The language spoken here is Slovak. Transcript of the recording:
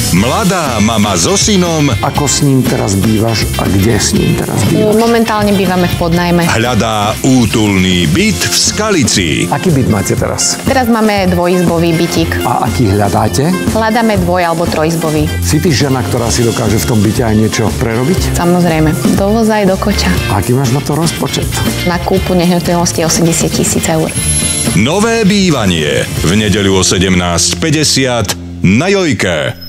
Mladá mama so synom Ako s ním teraz bývaš a kde s ním teraz bývaš? Momentálne bývame v podnájme. hľadá útulný byt v Skalici. Aký byt máte teraz? Teraz máme dvojizbový bytík. A aký hľadáte? Hľadáme alebo trojizbový. Si ty žena, ktorá si dokáže v tom byte aj niečo prerobiť? Samozrejme, do voza aj do koča. A aký máš na to rozpočet? Na kúpu nehnuteľnosti 80 000 eur. Nové bývanie v nedeľu o 17:50 na Jojke.